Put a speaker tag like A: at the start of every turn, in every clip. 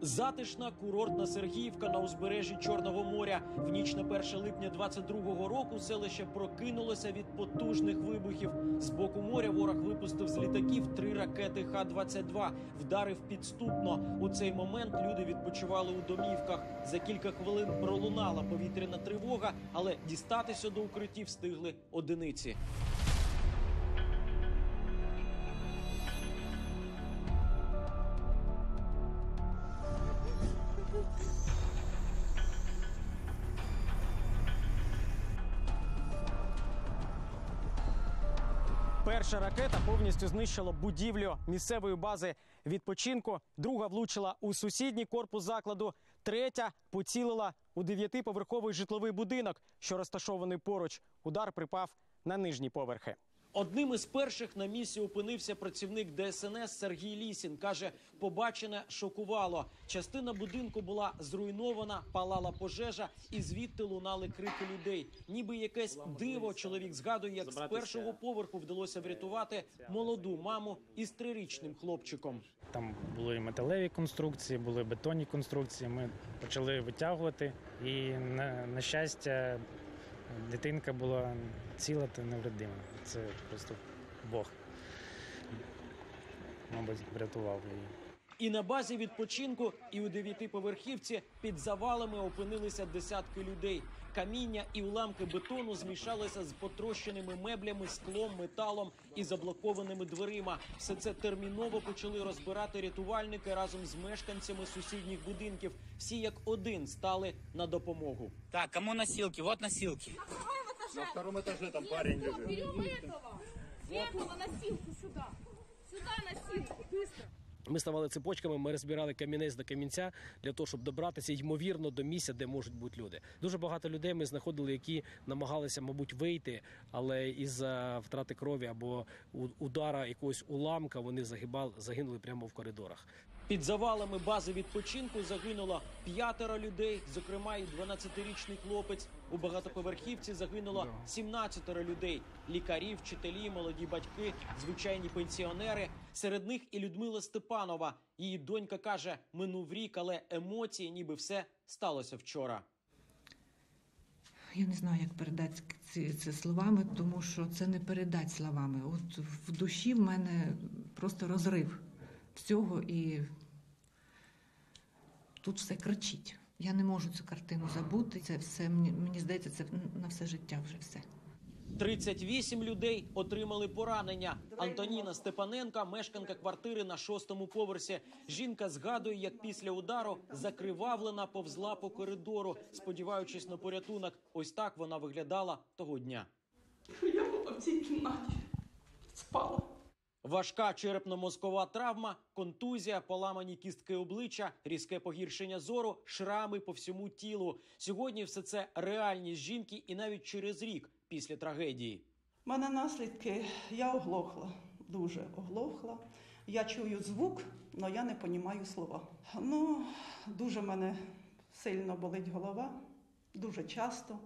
A: Затишна курортна Сергіївка на узбережжі Чорного моря. В ніч на 1 липня 22-го року селище прокинулося від потужних вибухів. З боку моря ворог випустив з літаків 3 ракети Х-22. Вдарив підступно. У цей момент люди відпочивали у домівках. За кілька хвилин пролунала повітряна тривога, але дістатися до укриттів встигли одиниці. Перша ракета повністю знищила будівлю місцевої бази відпочинку, друга влучила у сусідній корпус закладу, третя поцілила у 9-поверховий житловий будинок, що розташований поруч. Удар припав на нижні поверхи. Одним із перших на місці опинився працівник ДСНС Сергій Лісін. Каже, побачене шокувало. Частина будинку була зруйнована, палала пожежа і звідти лунали крики людей. Ніби якесь диво, чоловік згадує, як з першого поверху вдалося врятувати молоду маму із 3-річним хлопчиком.
B: Там були металеві конструкції, були бетонні конструкції. Ми почали витягувати і, на щастя, дитинка була ціла та невредима. Це просто Бог, мабуть, врятував її.
A: І на базі відпочинку, і у 9-поверхівці під завалами опинилися десятки людей. Каміння і уламки бетону змішалися з потрощеними меблями, склом, металом і заблокованими дверима. Все це терміново почали розбирати рятувальники разом з мешканцями сусідніх будинків. Всі як один стали на допомогу.
C: Так, кому носилки? Вот носилки.
D: На втором этаже там парень лежит.
E: Берем этого носилку сюда. Сюда носилку, быстро.
F: Ми ставали цепочками, ми розбирали камінець до камінця для того, щоб добратися, ймовірно, до місця, де можуть бути люди. Дуже багато людей ми знаходили, які намагалися, мабуть, вийти, але із-за втрати крові або удара якогось уламка вони загинули прямо в коридорах.
A: Під завалами бази відпочинку загинуло 5 людей, зокрема і 12-річний хлопець. У багатоповерхівці загинуло 17 людей. Лікарі, вчителі, молоді батьки, звичайні пенсіонери. Серед них і Людмила Степанова. Її донька каже, минув рік, але емоції, ніби все сталося вчора.
G: Я не знаю, як передати це словами, тому що це не передати словами. От в душі в мене просто розрив всього, і тут все кричить. Я не можу цю картину забути, це все, мені здається, це на все життя вже все.
A: 38 людей отримали поранення. Антоніна Степаненка – мешканка квартири на 6-му поверсі. Жінка згадує, як після удару закривавлена повзла по коридору, сподіваючись на порятунок. Ось так вона виглядала того дня.
E: Я була в цій кімнаті, спала.
A: Важка черепно-мозкова травма, контузія, поламані кістки обличчя, різке погіршення зору, шрами по всьому тілу. Сьогодні все це реальність жінки і навіть через рік після трагедії.
H: У мене наслідки, я оглохла, дуже оглохла. Я чую звук, але я не розумію слова. Дуже в мене сильно болить голова, дуже часто.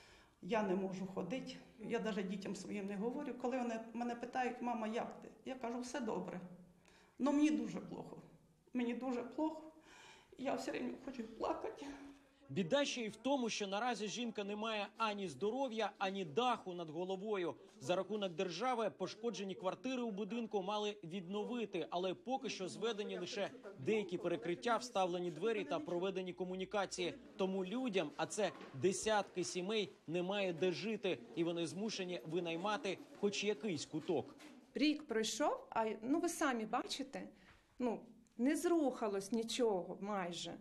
H: Я не можу ходити. Я навіть дітям своїм не говорю. Коли вони мене питають, мама, як ти? Я кажу, все добре. Але мені дуже плохо. Мені дуже плохо. Я все время хочу плакати.
A: Біда ще й в тому, що наразі жінка не має ані здоров'я, ані даху над головою. За рахунок держави пошкоджені квартири у будинку мали відновити, але поки що зведені лише деякі перекриття, вставлені двері та проведені комунікації. Тому людям, а це десятки сімей, немає де жити, і вони змушені винаймати хоч якийсь куток.
I: Рік пройшов, а ви самі бачите, не зрухалось нічого майже.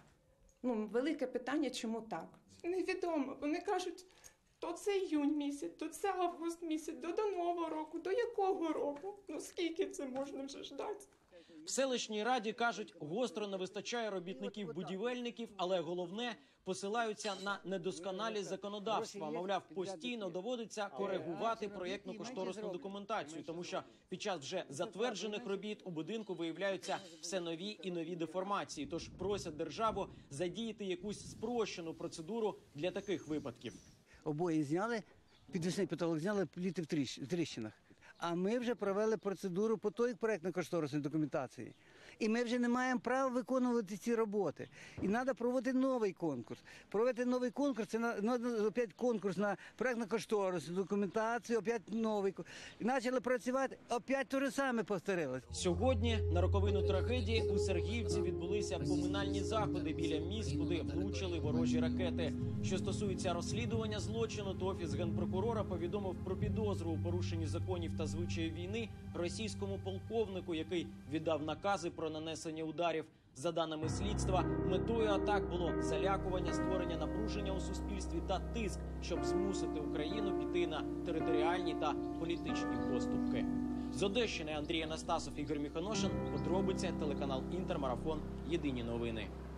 I: Велике питання, чому так?
E: Невідомо. Вони кажуть, то це іюнь місяць, то це август місяць, до Нового року, до якого року? Скільки це можна вже ждати?
A: В селищній раді кажуть, гостро не вистачає робітників-будівельників, але головне – посилаються на недосконалість законодавства. Мовляв, постійно доводиться коригувати проєктно-кошторисну документацію, тому що під час вже затверджених робіт у будинку виявляються все нові і нові деформації. Тож просять державу задіяти якусь спрощену процедуру для таких випадків.
J: Обої зняли, підвісний потолок зняли, пліти в тріщинах. А ми вже провели процедуру по той проєктно-кошторисній документації. І ми вже не маємо права виконувати ці роботи. І треба проводити новий конкурс. Проводити новий конкурс, це опять конкурс на проєктно-кошторисну документацію, опять новий. І почали працювати, опять те ж саме повторилось.
A: Сьогодні на роковину трагедії у Сергіївці відбулися поминальні заходи біля місць, куди влучили ворожі ракети. Що стосується розслідування злочину, то Офіс Генпрокурора повідомив про підозру у порушенні законів та звичаїв війни російському полковнику, який віддав накази про нанесення ударів. За даними слідства, метою атак було залякування, створення напруження у суспільстві та тиск, щоб змусити Україну піти на територіальні та політичні поступки. З Одещини Андрій Анастасов, Ігор Міхоношин. Подробиці телеканал Інтермарафон. Єдині новини.